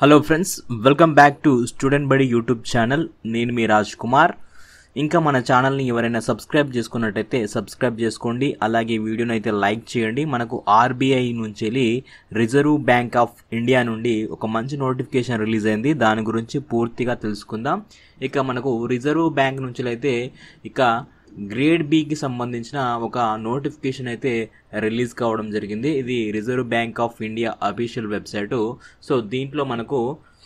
Hello friends, welcome back to student బడి YouTube channel. నేను మీ రాజ్ కుమార్. ఇంకా మన ఛానల్ని ఎవరైనా సబ్స్క్రైబ్ చేసుకున్నట్టయితే సబ్స్క్రైబ్ చేసుకోండి. అలాగే వీడియోని అయితే లైక్ చేయండి. మనకు ఆర్బీఐ నుంచి రిజర్వ్ బ్యాంక్ ఆఫ్ ఇండియా నుండి ఒక మంచి నోటిఫికేషన్ రిలీజ్ అయింది. దాని గురించి పూర్తిగా తెలుసుకుందాం. ఇక మనకు రిజర్వ్ బ్యాంక్ నుంచి అయితే ఇక గ్రేడ్ బికి సంబంధించిన ఒక నోటిఫికేషన్ అయితే రిలీజ్ కావడం జరిగింది. ఇది reserve bank of India official website. So దీంట్లో మనకు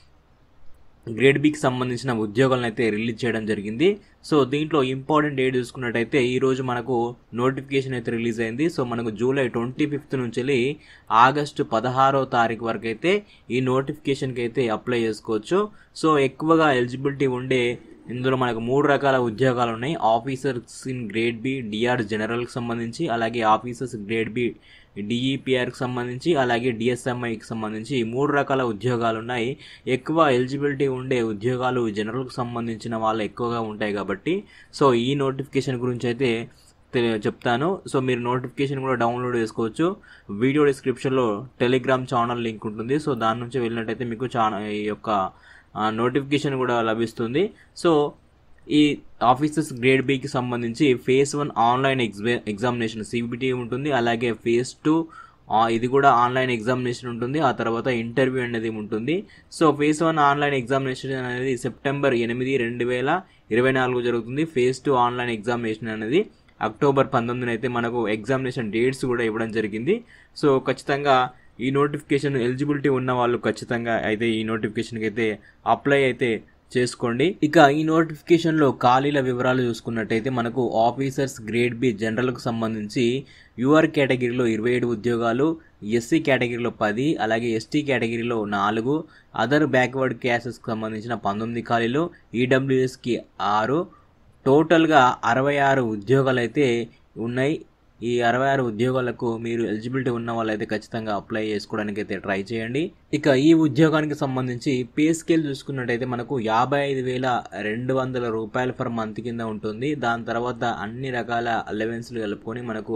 గ్రేడ్ బికి సంబంధించిన ఉద్యోగాలను అయితే రిలీజ్ చేయడం జరిగింది. సో దీంట్లో ఇంపార్టెంట్ డేట్ చూసుకున్నట్టయితే ఈరోజు మనకు నోటిఫికేషన్ అయితే రిలీజ్ అయింది. సో మనకు జూలై 25th నుంచి ఆగస్టు 16వ తారీఖు వరకు అయితే ఈ నోటిఫికేషన్కి అయితే అప్లై చేసుకోవచ్చు. సో ఎక్కువగా ఎలిజిబిలిటీ ఉండే ఇందులో మనకు 3 రకాల ఉద్యోగాలు ఉన్నాయి. Officers in grade B DR జనరల్కి సంబంధించి, అలాగే ఆఫీసర్స్ గ్రేడ్ బి డిఈపిఆర్కి సంబంధించి, అలాగే డిఎస్ఎంఐకి సంబంధించి 3 రకాల ఉద్యోగాలు ఉన్నాయి. ఎక్కువ ఎలిజిబిలిటీ ఉండే ఉద్యోగాలు జనరల్కి సంబంధించిన వాళ్ళు ఎక్కువగా ఉంటాయి కాబట్టి సో ఈ నోటిఫికేషన్ గురించి అయితే చెప్తాను. సో మీరు నోటిఫికేషన్ కూడా డౌన్లోడ్ చేసుకోవచ్చు. వీడియో డిస్క్రిప్షన్లో టెలిగ్రామ్ ఛానల్ లింక్ ఉంటుంది. సో దాని నుంచి వెళ్ళినట్టయితే మీకు ఈ యొక్క నోటిఫికేషన్ కూడా లభిస్తుంది. సో ఈ ఆఫీసర్స్ గ్రేడ్ బికి సంబంధించి ఫేజ్ 1 ఆన్లైన్ ఎగ్జామినేషన్ సిబిటి ఉంటుంది. అలాగే ఫేజ్ 2 ఇది కూడా ఆన్లైన్ ఎగ్జామినేషన్ ఉంటుంది. ఆ తర్వాత ఇంటర్వ్యూ అనేది ఉంటుంది. సో ఫేజ్ 1 ఆన్లైన్ ఎగ్జామినేషన్ అనేది సెప్టెంబర్ 8, 2024 జరుగుతుంది. ఫేజ్ 2 ఆన్లైన్ ఎగ్జామినేషన్ అనేది అక్టోబర్ 19 అయితే మనకు ఎగ్జామినేషన్ డేట్స్ కూడా ఇవ్వడం జరిగింది. సో ఖచ్చితంగా ఈ నోటిఫికేషన్ ఎలిజిబిలిటీ ఉన్న వాళ్ళు ఖచ్చితంగా అయితే ఈ నోటిఫికేషన్కి అయితే అప్లై అయితే చేసుకోండి. ఇక ఈ నోటిఫికేషన్లో ఖాళీల వివరాలు చూసుకున్నట్టయితే మనకు ఆఫీసర్స్ గ్రేడ్ బి జనరల్కు సంబంధించి యూఆర్ కేటగిరీలో 27 ఉద్యోగాలు, ఎస్సీ కేటగిరీలో 10, అలాగే ఎస్టీ కేటగిరీలో 4, అదర్ బ్యాక్వర్డ్ క్యాసెస్కి సంబంధించిన 19 ఖాళీలు, ఈడబ్ల్యూఎస్కి 6, టోటల్గా 66 ఉద్యోగాలు అయితే ఉన్నాయి. ఈ 66 ఉద్యోగాలకు మీరు ఎలిజిబిలిటీ ఉన్న వాళ్ళైతే ఖచ్చితంగా అప్లై చేసుకోవడానికి అయితే ట్రై చేయండి. ఇక ఈ ఉద్యోగానికి సంబంధించి పే స్కేల్ చూసుకున్నట్టయితే మనకు 55,200 రూపాయలు పర్ మంత్ కింద ఉంటుంది. దాని తర్వాత అన్ని రకాల అలవెన్స్లు కలుపుకొని మనకు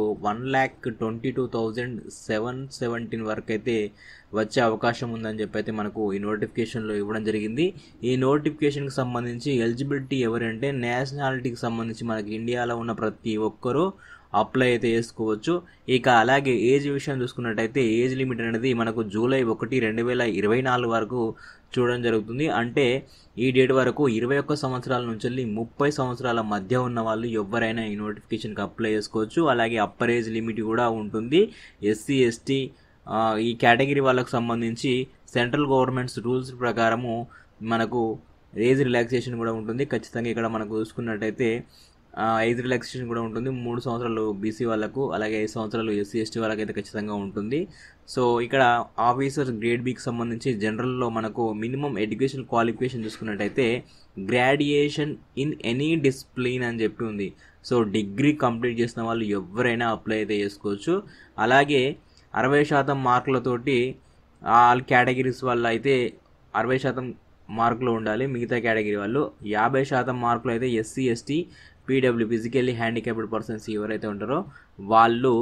1,22,717 వరకు అయితే వచ్చే అవకాశం ఉందని చెప్పి అయితే మనకు ఈ నోటిఫికేషన్లో ఇవ్వడం జరిగింది. ఈ నోటిఫికేషన్కి సంబంధించి ఎలిజిబిలిటీ ఎవరంటే నేషనాలిటీకి సంబంధించి మనకి ఇండియాలో ఉన్న ప్రతి ఒక్కరూ అప్లై అయితే చేసుకోవచ్చు. ఇక అలాగే ఏజ్ విషయం చూసుకున్నట్టయితే ఏజ్ లిమిట్ అనేది మనకు జూలై 1, 2024 వరకు చూడడం జరుగుతుంది. అంటే ఈ డేట్ వరకు 21 సంవత్సరాల నుంచి 30 సంవత్సరాల మధ్య ఉన్న వాళ్ళు ఎవరైనా ఈ నోటిఫికేషన్కి అప్లై చేసుకోవచ్చు. అలాగే అప్పర్ ఏజ్ లిమిట్ కూడా ఉంటుంది. ఎస్సీ ఎస్టీ ఈ కేటగిరీ వాళ్ళకు సంబంధించి సెంట్రల్ గవర్నమెంట్స్ రూల్స్ ప్రకారము మనకు ఏజ్ రిలాక్సేషన్ కూడా ఉంటుంది. ఖచ్చితంగా ఇక్కడ మనకు చూసుకున్నట్టయితే ఏజ్ రిలాక్సేషన్ కూడా ఉంటుంది. 3 సంవత్సరాలు బీసీ వాళ్ళకు, అలాగే 5 సంవత్సరాలు ఎస్సీ ఎస్టీ వాళ్ళకి అయితే ఖచ్చితంగా ఉంటుంది. సో ఇక్కడ ఆఫీసర్ గ్రేడ్ బికి సంబంధించి జనరల్లో మనకు మినిమం ఎడ్యుకేషన్ క్వాలిఫికేషన్ చూసుకున్నట్టయితే గ్రాడ్యుయేషన్ ఇన్ ఎనీ డిసిప్లిన్ అని చెప్పి ఉంది. సో డిగ్రీ కంప్లీట్ చేసిన వాళ్ళు ఎవరైనా అప్లై అయితే చేసుకోవచ్చు. అలాగే 60% మార్కులతోటి ఆల్ కేటగిరీస్ వల్ల అయితే 60% మార్కులు ఉండాలి. మిగతా కేటగిరీ వాళ్ళు 50% మార్కులు అయితే SC ST PW physically handicapped persons ఎవరైతే ఉంటారో వాళ్ళు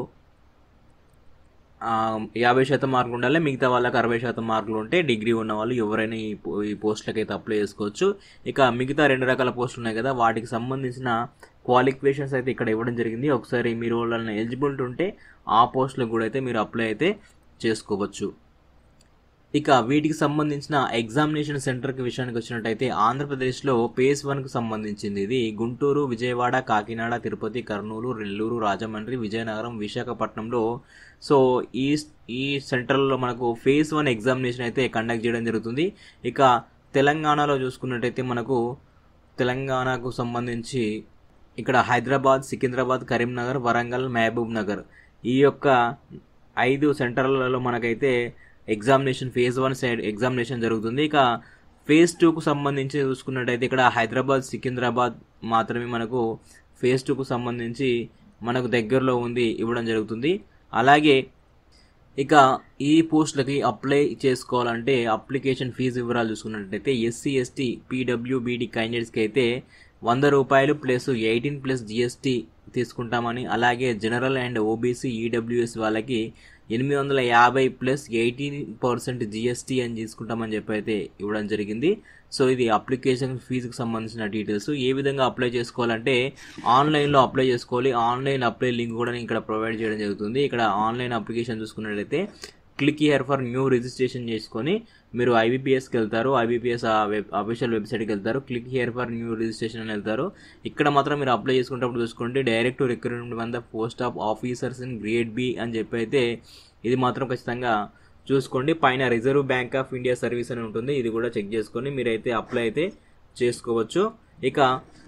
50% మార్కులు ఉండాలి. మిగతా వాళ్ళకి 60% మార్కులు ఉంటే డిగ్రీ ఉన్న వాళ్ళు ఎవరైనా ఈ పోస్టులకు అయితే అప్లై చేసుకోవచ్చు. ఇక మిగతా 2 రకాల పోస్టులు ఉన్నాయి కదా, వాటికి సంబంధించిన క్వాలిఫికేషన్స్ అయితే ఇక్కడ ఇవ్వడం జరిగింది. ఒకసారి మీరు వాళ్ళని ఎలిజిబిలిటీ ఉంటే ఆ పోస్టులకు కూడా అయితే మీరు అప్లై అయితే చేసుకోవచ్చు. ఇక వీటికి సంబంధించిన ఎగ్జామినేషన్ సెంటర్కి విషయానికి వచ్చినట్టయితే ఆంధ్రప్రదేశ్లో ఫేజ్ 1కు సంబంధించింది ఇది గుంటూరు, విజయవాడ, కాకినాడ, తిరుపతి, కర్నూలు, నెల్లూరు, రాజమండ్రి, విజయనగరం, విశాఖపట్నంలో సో ఈ సెంటర్లో మనకు ఫేజ్ 1 ఎగ్జామినేషన్ అయితే కండక్ట్ చేయడం జరుగుతుంది. ఇక తెలంగాణలో చూసుకున్నట్టయితే మనకు తెలంగాణకు సంబంధించి ఇక్కడ హైదరాబాద్, సికింద్రాబాద్, కరీంనగర్, వరంగల్, మహబూబ్ నగర్ ఈ యొక్క 5 సెంటర్లలో మనకైతే ఎగ్జామినేషన్ ఫేజ్ 1 ఎగ్జామినేషన్ జరుగుతుంది. ఇక ఫేజ్ 2కు సంబంధించి చూసుకున్నట్టయితే ఇక్కడ హైదరాబాద్, సికింద్రాబాద్ మాత్రమే మనకు ఫేజ్ 2కు సంబంధించి మనకు దగ్గరలో ఉంది ఇవ్వడం జరుగుతుంది. అలాగే ఇక ఈ పోస్టులకి అప్లై చేసుకోవాలంటే అప్లికేషన్ ఫీజు వివరాలు చూసుకున్నట్టయితే ఎస్సీ ఎస్టీ పీడబ్ల్యూబీడీ క్యాండిడేట్స్కి అయితే 100 రూపాయలు ప్లస్ 18+ GST తీసుకుంటామని, అలాగే జనరల్ అండ్ ఓబీసీ ఈడబ్ల్యూఎస్ వాళ్ళకి 850 ప్లస్ 18% GST అని తీసుకుంటామని చెప్పి అయితే ఇవ్వడం జరిగింది. సో ఇది అప్లికేషన్ ఫీజుకి సంబంధించిన డీటెయిల్స్. ఏ విధంగా అప్లై చేసుకోవాలంటే ఆన్లైన్లో అప్లై చేసుకోవాలి. ఆన్లైన్ అప్లై లింక్ కూడా నేను ఇక్కడ ప్రొవైడ్ చేయడం జరుగుతుంది. ఇక్కడ ఆన్లైన్ అప్లికేషన్ చూసుకున్నట్లయితే click here for new registration చేసుకొని మీరు IBPSకి వెళ్తారు. IBPS అఫీషియల్ వెబ్సైట్కి వెళ్తారు. Click here for new registration అని వెళ్తారు. ఇక్కడ మాత్రం మీరు అప్లై చేసుకునేటప్పుడు చూసుకోండి direct recruitment one the post of officers in grade B అని చెప్పి అయితే ఇది మాత్రం ఖచ్చితంగా చూసుకోండి. పైన reserve bank of India service అని ఉంటుంది. ఇది కూడా చెక్ చేసుకొని మీరైతే అప్లై అయితే చేసుకోవచ్చు. ఇక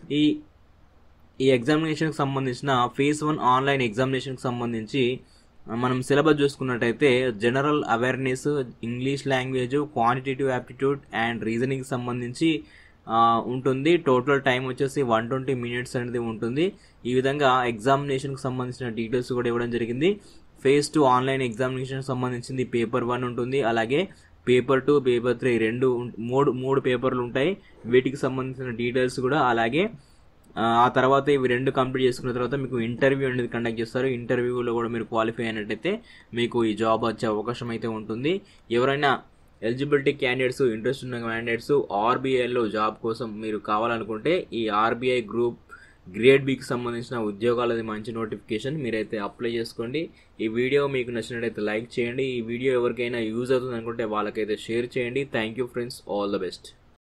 ఈ ఎగ్జామినేషన్కి సంబంధించిన ఫేజ్ 1 ఆన్లైన్ ఎగ్జామినేషన్కి సంబంధించి మనం సిలబస్ చూసుకున్నట్టయితే general awareness, English language, quantitative aptitude and reasoning సంబంధించి ఉంటుంది. టోటల్ టైం వచ్చేసి 120 minutes అనేది ఉంటుంది. ఈ విధంగా ఎగ్జామినేషన్కి సంబంధించిన డీటెయిల్స్ కూడా ఇవ్వడం జరిగింది. ఫేజ్ 2 ఆన్లైన్ ఎగ్జామినేషన్ సంబంధించింది పేపర్ 1 ఉంటుంది. అలాగే పేపర్ 2, పేపర్ 3 మూడు పేపర్లు ఉంటాయి. వీటికి సంబంధించిన డీటెయిల్స్ కూడా అలాగే ఆ తర్వాత ఇవి 2 కంప్లీట్ చేసుకున్న తర్వాత మీకు ఇంటర్వ్యూ అనేది కండక్ట్ చేస్తారు. ఇంటర్వ్యూలో కూడా మీరు క్వాలిఫై అయినట్టయితే మీకు ఈ జాబ్ వచ్చే అవకాశం అయితే ఉంటుంది. ఎవరైనా ఎలిజిబిలిటీ క్యాండిడేట్స్, ఇంట్రెస్ట్ ఉన్న క్యాండిడేట్స్ RBIలో జాబ్ కోసం మీరు కావాలనుకుంటే ఈ RBI గ్రూప్ గ్రేడ్ Bకి సంబంధించిన ఉద్యోగాలది మంచి నోటిఫికేషన్, మీరైతే అప్లై చేసుకోండి. ఈ వీడియో మీకు నచ్చినట్టయితే లైక్ చేయండి. ఈ వీడియో ఎవరికైనా యూజ్ అవుతుంది అనుకుంటే వాళ్ళకైతే షేర్ చేయండి. Thank you friends, all the best.